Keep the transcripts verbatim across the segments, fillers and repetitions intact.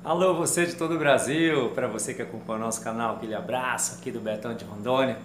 Alô, você de todo o Brasil, para você que acompanha o nosso canal, aquele abraço aqui do Betão de Rondônia.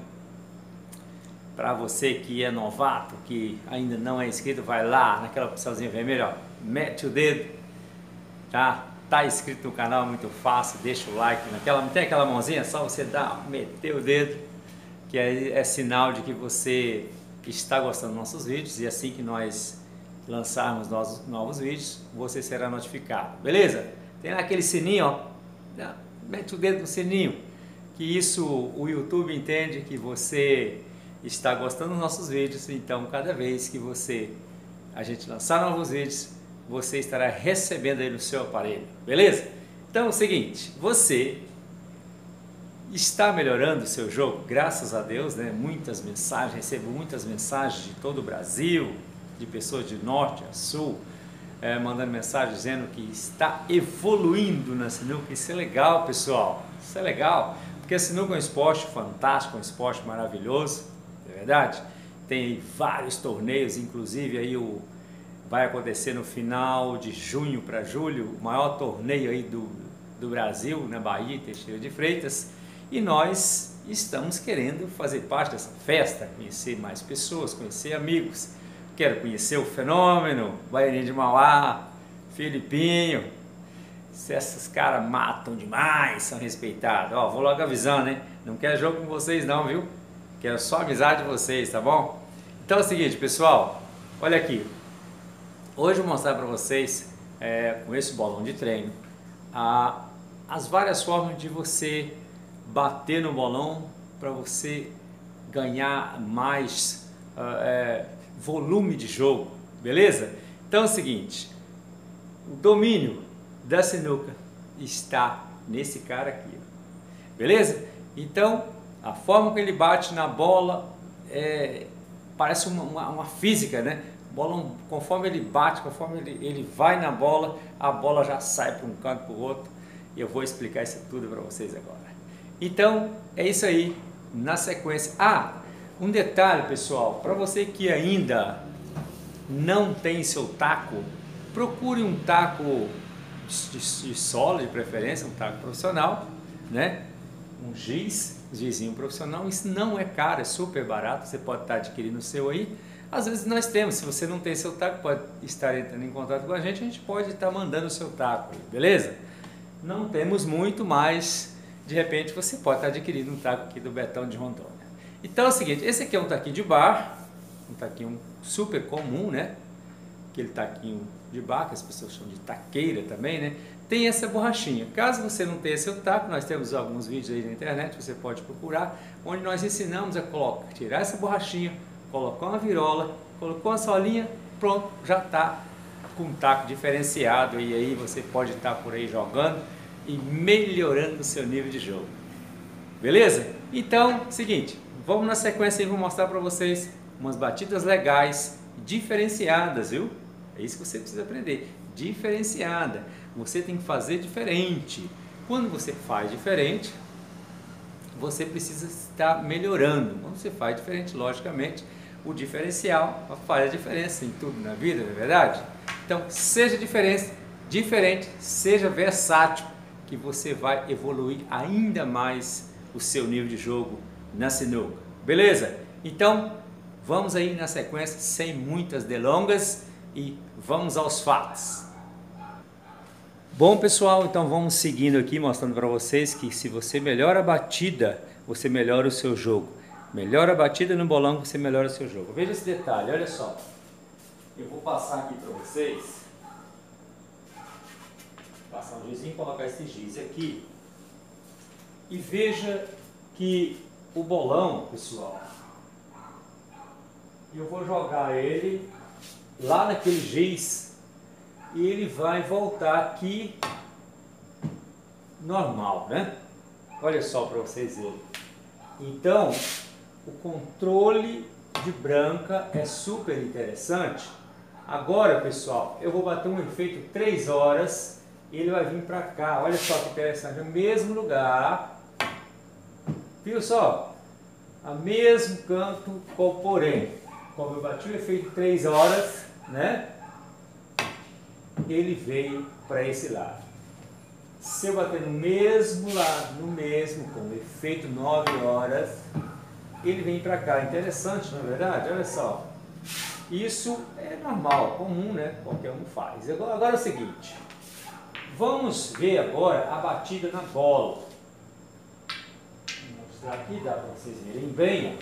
Para você que é novato, que ainda não é inscrito, vai lá naquela opçãozinha vermelha, ó, mete o dedo, tá? Tá inscrito no canal, é muito fácil, deixa o like, naquela, não tem aquela mãozinha, é só você dar, meter o dedo, que aí é sinal de que você está gostando dos nossos vídeos e assim que nós lançarmos novos, novos vídeos, você será notificado, beleza? Tem aquele sininho, ó, mete o dedo no sininho, que isso o YouTube entende que você está gostando dos nossos vídeos, então cada vez que você a gente lançar novos vídeos, você estará recebendo aí no seu aparelho, beleza? Então é o seguinte, você está melhorando o seu jogo, graças a Deus, né? Muitas mensagens, recebo muitas mensagens de todo o Brasil, de pessoas de norte a sul, é, mandando mensagem dizendo que está evoluindo na sinuca. Isso é legal, pessoal, isso é legal, porque a sinuca é um esporte fantástico, um esporte maravilhoso, é verdade? Tem vários torneios, inclusive aí o, vai acontecer no final de junho para julho, o maior torneio aí do, do Brasil, na Bahia, Teixeira de Freitas, e nós estamos querendo fazer parte dessa festa, conhecer mais pessoas, conhecer amigos. Quero conhecer o Fenômeno, Baianinho de Mauá, Filipinho. Se esses caras matam demais, são respeitados. Ó, vou logo avisando, hein? Não quero jogo com vocês não, viu? Quero só amizade de vocês, tá bom? Então é o seguinte, pessoal, olha aqui. Hoje eu vou mostrar para vocês, é, com esse bolão de treino, a, as várias formas de você bater no bolão para você ganhar mais é, volume de jogo, beleza? Então é o seguinte, o domínio da sinuca está nesse cara aqui, beleza? Então a forma que ele bate na bola é, parece uma, uma, uma física, né? O bolão, conforme ele bate, conforme ele, ele vai na bola, a bola já sai para um canto para o outro, e eu vou explicar isso tudo para vocês agora. Então é isso aí, na sequência. Ah, um detalhe, pessoal, para você que ainda não tem seu taco, procure um taco de, de sola, de preferência, um taco profissional, né? Um giz, gizinho profissional. Isso não é caro, é super barato, você pode estar adquirindo o seu aí. Às vezes nós temos, se você não tem seu taco, pode estar entrando em contato com a gente, a gente pode estar mandando o seu taco aí, beleza? Não temos muito, mas de repente você pode estar adquirindo um taco aqui do Betão de Rondônia. Então é o seguinte, esse aqui é um taquinho de bar, um taquinho super comum, né? Aquele taquinho de bar, que as pessoas chamam de taqueira também, né? Tem essa borrachinha. Caso você não tenha seu taco, nós temos alguns vídeos aí na internet, você pode procurar, onde nós ensinamos a colocar, tirar essa borrachinha, colocar uma virola, colocou uma solinha, pronto, já está com um taco diferenciado, e aí você pode estar por aí jogando e melhorando o seu nível de jogo. Beleza? Então, seguinte, vamos na sequência e vou mostrar para vocês umas batidas legais, diferenciadas, viu? É isso que você precisa aprender, diferenciada. Você tem que fazer diferente. Quando você faz diferente, você precisa estar melhorando. Quando você faz diferente, logicamente, o diferencial faz a diferença em tudo na vida, não é verdade? Então, seja diferente, diferente, seja versátil, que você vai evoluir ainda mais o seu nível de jogo na sinuca, beleza? Então vamos aí na sequência, sem muitas delongas, e vamos aos fatos. Bom, pessoal, então vamos seguindo aqui, mostrando para vocês que se você melhora a batida, você melhora o seu jogo. Melhora a batida no bolão, você melhora o seu jogo. Veja esse detalhe, olha só, eu vou passar aqui para vocês, passar um gizinho, colocar esse giz aqui, e veja que o bolão, pessoal, eu vou jogar ele lá naquele giz e ele vai voltar aqui normal, né? Olha só para vocês verem. Então, o controle de branca é super interessante. Agora, pessoal, eu vou bater um efeito três horas e ele vai vir para cá. Olha só que interessante, no mesmo lugar. Viu só? A mesmo canto, porém, como eu bati o efeito três horas, né? Ele veio para esse lado. Se eu bater no mesmo lado, no mesmo, com o efeito nove horas, ele vem para cá. Interessante, não é verdade? Olha só. Isso é normal, comum, né? Qualquer um faz. Agora, agora é o seguinte. Vamos ver agora a batida na bola. Vou mostrar aqui, dá para vocês verem bem.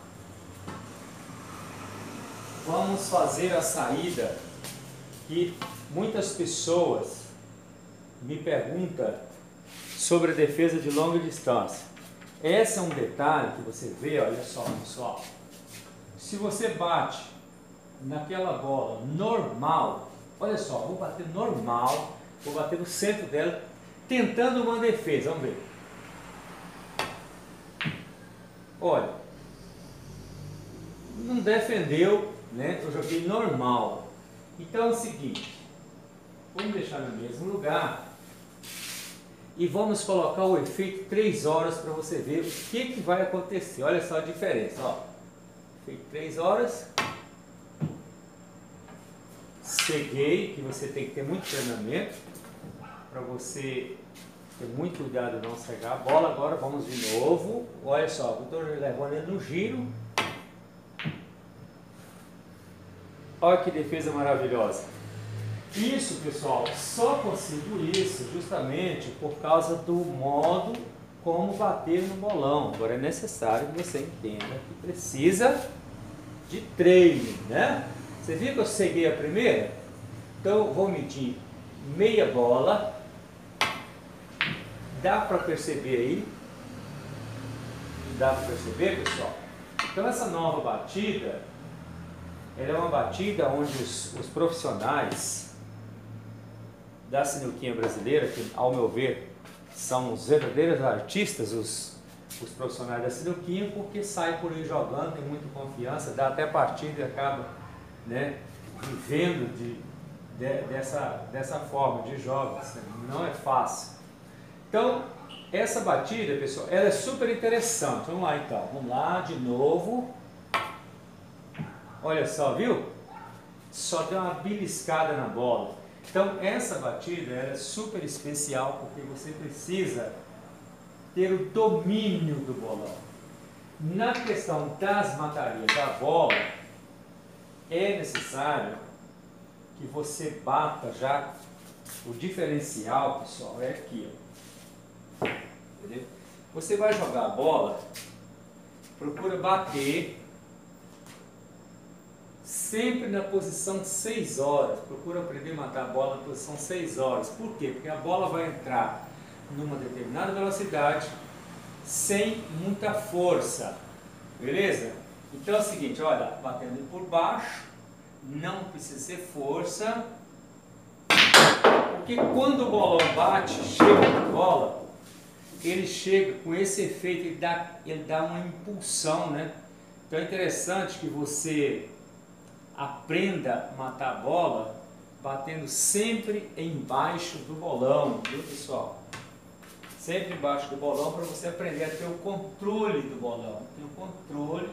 Vamos fazer a saída que muitas pessoas me perguntam sobre a defesa de longa distância. Esse é um detalhe que você vê, olha só, pessoal. Se você bate naquela bola normal, olha só, vou bater normal, vou bater no centro dela, tentando uma defesa, vamos ver. Olha, não defendeu, né? Eu joguei normal. Então é o seguinte, vamos deixar no mesmo lugar e vamos colocar o efeito três horas para você ver o que, que vai acontecer. Olha só a diferença, ó. Efeito três horas. Ceguei, que você tem que ter muito treinamento para você ter muito cuidado de não cegar a bola. Agora vamos de novo. Olha só, eu estou levando ele no giro. Olha que defesa maravilhosa. Isso, pessoal, só consigo isso justamente por causa do modo como bater no bolão. Agora é necessário que você entenda que precisa de treino, né? Você viu que eu ceguei a primeira? Então vou medir meia bola. Dá para perceber aí? Dá para perceber, pessoal? Então essa nova batida, ela é uma batida onde os, os profissionais da sinuquinha brasileira, que ao meu ver são os verdadeiros artistas, os, os profissionais da sinuquinha, porque saem por aí jogando, tem muita confiança, dá até partida e acaba, né, vivendo de, de, dessa, dessa forma de jogos, não é fácil. Então, essa batida, pessoal, ela é super interessante. Vamos lá então, vamos lá de novo. Olha só, viu? Só deu uma beliscada na bola. Então, essa batida ela é super especial porque você precisa ter o domínio do bolão. Na questão das matarias da bola, é necessário que você bata já. O diferencial, pessoal, é aqui, ó. Entendeu? Você vai jogar a bola, procura bater sempre na posição seis horas. Procura aprender a matar a bola na posição seis horas. Por quê? Porque a bola vai entrar numa determinada velocidade sem muita força. Beleza? Então é o seguinte, olha, batendo por baixo, não precisa ser força, porque quando o bolão bate, chega na bola, ele chega com esse efeito, ele dá, ele dá uma impulsão, né? Então é interessante que você aprenda a matar a bola batendo sempre embaixo do bolão, viu, pessoal? Sempre embaixo do bolão para você aprender a ter o controle do bolão, ter o controle.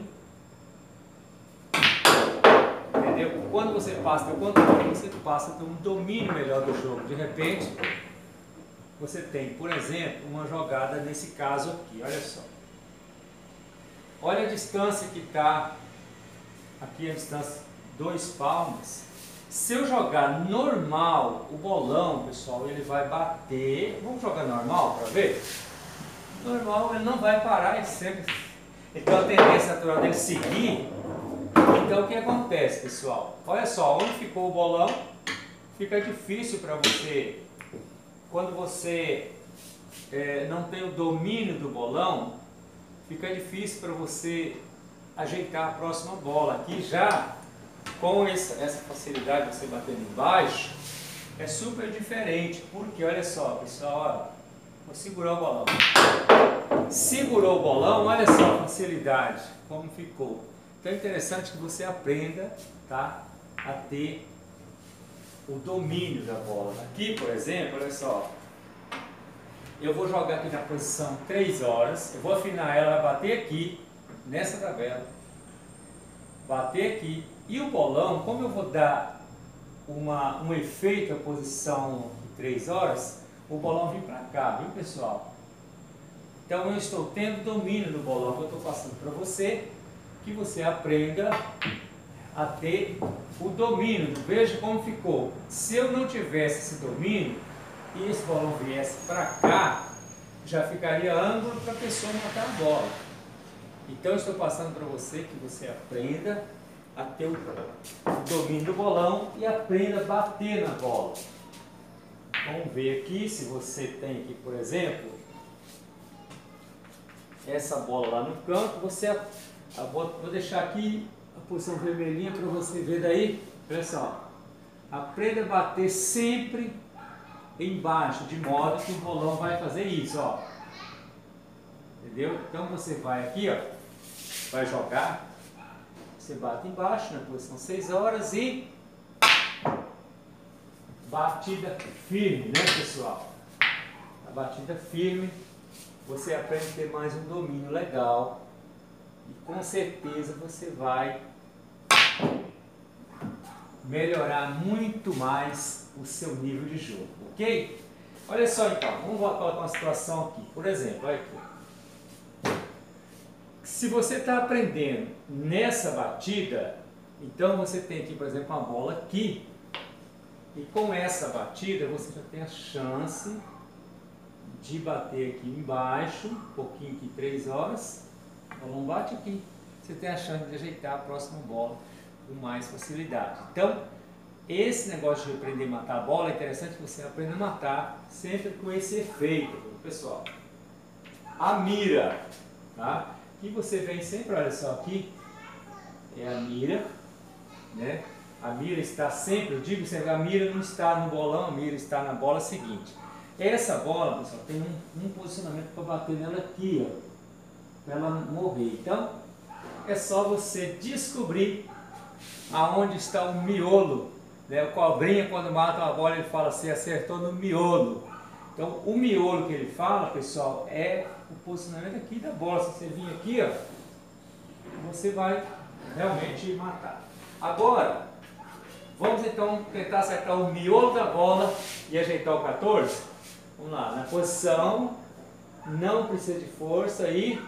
Entendeu? Quando você passa a ter o controle, você passa a ter um domínio melhor do jogo. De repente, você tem, por exemplo, uma jogada nesse caso aqui, olha só. Olha a distância que está, aqui a distância, dois palmas. Se eu jogar normal, o bolão, pessoal, ele vai bater. Vamos jogar normal para ver? Normal, ele não vai parar, ele sempre... Então a tendência natural dele seguir. Então o que acontece, pessoal? Olha só, onde ficou o bolão, fica difícil para você, quando você é, não tem o domínio do bolão, fica difícil para você ajeitar a próxima bola. Aqui já, com essa, essa facilidade de você bater embaixo, é super diferente, porque olha só, pessoal, ó, vou segurar o bolão. Segurou o bolão, olha só a facilidade, como ficou. Então é interessante que você aprenda, tá, a ter o domínio da bola. Aqui, por exemplo, olha só, eu vou jogar aqui na posição três horas, eu vou afinar ela, vai bater aqui, nessa tabela, bater aqui, e o bolão, como eu vou dar uma, um efeito à posição três horas, o bolão vir para cá, viu, pessoal? Então eu estou tendo domínio no bolão que eu estou passando para você, que você aprenda a ter o domínio. Veja como ficou. Se eu não tivesse esse domínio e esse bolão viesse para cá, já ficaria ângulo para a pessoa matar a bola. Então eu estou passando para você que você aprenda a ter o domínio do bolão e aprenda a bater na bola. Vamos ver aqui se você tem aqui, por exemplo, essa bola lá no canto. Você, a, vou, vou deixar aqui a posição vermelhinha para você ver daí. Pessoal, aprenda a bater sempre embaixo, de modo que o bolão vai fazer isso, ó. Entendeu? Então você vai aqui, ó, vai jogar, você bate embaixo na posição seis horas e batida firme, né, pessoal? A batida firme, você aprende a ter mais um domínio legal e com certeza você vai melhorar muito mais o seu nível de jogo, ok? Olha só então, vamos colocar uma situação aqui, por exemplo, olha aqui. Se você está aprendendo nessa batida, então você tem aqui, por exemplo, uma bola aqui, e com essa batida você já tem a chance de bater aqui embaixo, um pouquinho aqui, três horas, o bolão bate aqui, você tem a chance de ajeitar a próxima bola com mais facilidade. Então, esse negócio de aprender a matar a bola é interessante que você aprenda a matar sempre com esse efeito, pessoal. A mira, tá? Que você vem sempre, olha só aqui, é a mira, né? A mira está sempre, eu digo sempre, a mira não está no bolão, a mira está na bola seguinte. Essa bola, pessoal, tem um, um posicionamento para bater nela aqui, ó, para ela morrer. Então, é só você descobrir aonde está o miolo, né? O cobrinha, quando mata uma bola, ele fala assim, acertou no miolo. Então, o miolo que ele fala, pessoal, é o posicionamento aqui da bola. Se você vir aqui, ó, você vai realmente matar. Agora, vamos então tentar acertar o miolo da bola e ajeitar o quatorze. Vamos lá, na posição, não precisa de força e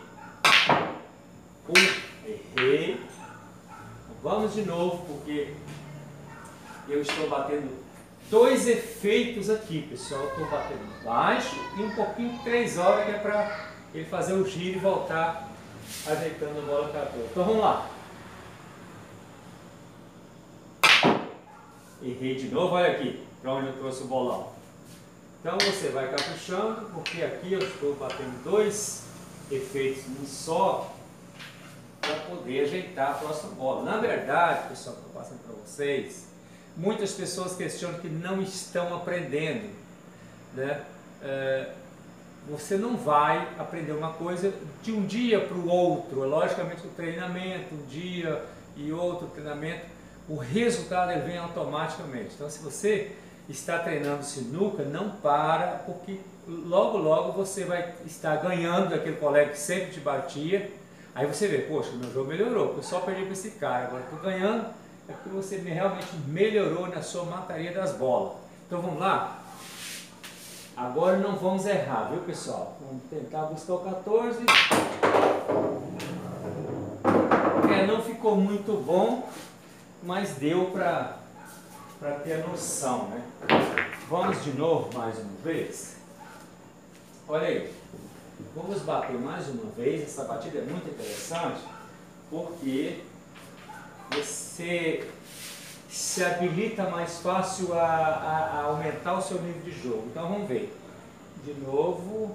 um, errei. Vamos de novo, porque eu estou batendo dois efeitos aqui, pessoal. Estou batendo baixo e um pouquinho três horas, que é para ele fazer o giro e voltar ajeitando a bola quatorze. Então vamos lá. Errei de novo, olha aqui, para onde eu trouxe o bolão. Então você vai caprichando, porque aqui eu estou batendo dois efeitos num só, para poder ajeitar a próxima bola. Na verdade, pessoal, que eu estou passando para vocês, muitas pessoas questionam que não estão aprendendo, né? É, você não vai aprender uma coisa de um dia para o outro. Logicamente, o treinamento, um dia e outro treinamento, o resultado ele vem automaticamente. Então, se você está treinando sinuca, não para, porque logo logo você vai estar ganhando daquele colega que sempre te batia. Aí você vê, poxa, meu jogo melhorou, eu só perdi para esse cara, agora estou ganhando, é porque você realmente melhorou na sua mataria das bolas. Então vamos lá? Agora não vamos errar, viu, pessoal? Vamos tentar buscar o quatorze. É, não ficou muito bom, mas deu para para ter a noção, né? Vamos de novo mais uma vez. Olha aí. Vamos bater mais uma vez. Essa batida é muito interessante porque você se habilita mais fácil a, a, a aumentar o seu nível de jogo. Então vamos ver. De novo.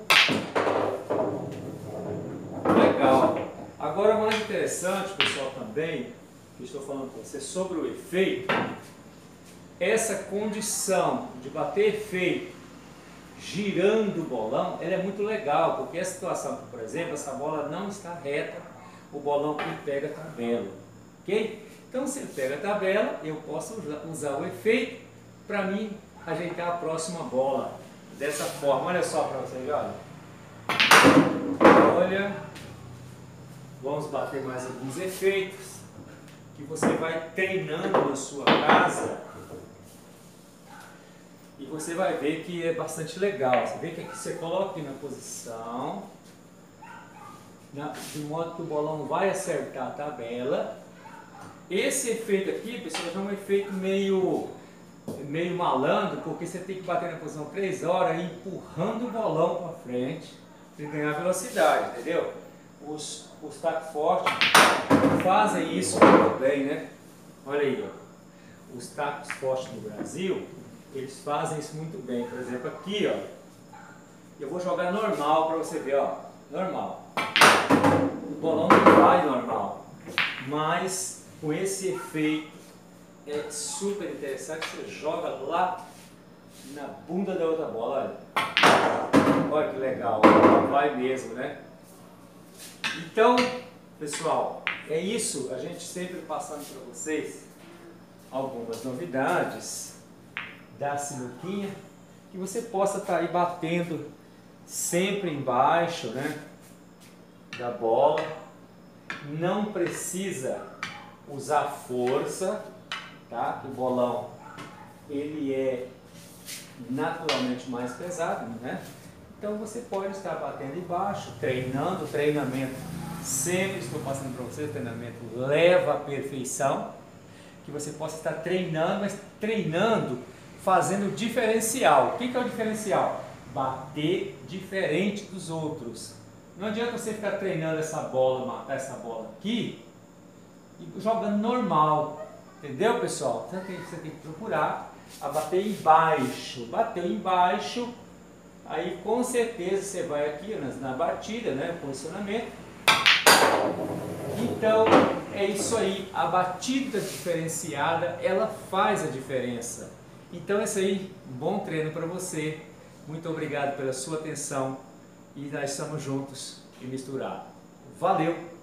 Legal. Agora o mais interessante, pessoal, também, que estou falando com você sobre o efeito, essa condição de bater efeito girando o bolão, ela é muito legal, porque a situação, por exemplo, essa bola não está reta, o bolão que pega a tabela, ok? Então, se ele pega a tabela, eu posso usar o efeito para mim ajeitar a próxima bola dessa forma. Olha só para vocês, olha. Olha, vamos bater mais alguns efeitos que você vai treinando na sua casa E você vai ver que é bastante legal. Você vê que aqui você coloca aqui na posição, na, de modo que o bolão vai acertar a tabela. Esse efeito aqui, pessoal, é um efeito meio, meio malandro, porque você tem que bater na posição três horas, empurrando o bolão para frente para ganhar velocidade, entendeu? Os, os tacos fortes fazem isso muito bem, né? Olha aí, ó. Os tacos fortes do Brasil, eles fazem isso muito bem. Por exemplo, aqui, ó, eu vou jogar normal para você ver, ó, normal. O bolão não vai normal, mas com esse efeito é super interessante. Você joga lá na bunda da outra bola, olha, olha que legal, vai mesmo, né? Então, pessoal, é isso. A gente sempre passando para vocês algumas novidades da sinuquinha, que você possa estar aí batendo sempre embaixo, né, da bola. Não precisa usar força, tá? O bolão, ele é naturalmente mais pesado, né? Então você pode estar batendo embaixo, treinando. O treinamento, sempre estou passando para você, o treinamento leva à perfeição, que você possa estar treinando, mas treinando fazendo diferencial. O que é o diferencial? Bater diferente dos outros. Não adianta você ficar treinando essa bola, matar essa bola aqui e jogando normal, entendeu, pessoal? Você tem, você tem que procurar a bater embaixo. Bateu embaixo, aí com certeza você vai aqui na, na batida, né, posicionamento. Então é isso aí, a batida diferenciada, ela faz a diferença. Então é isso aí, um bom treino para você. Muito obrigado pela sua atenção e nós estamos juntos e misturados. Valeu!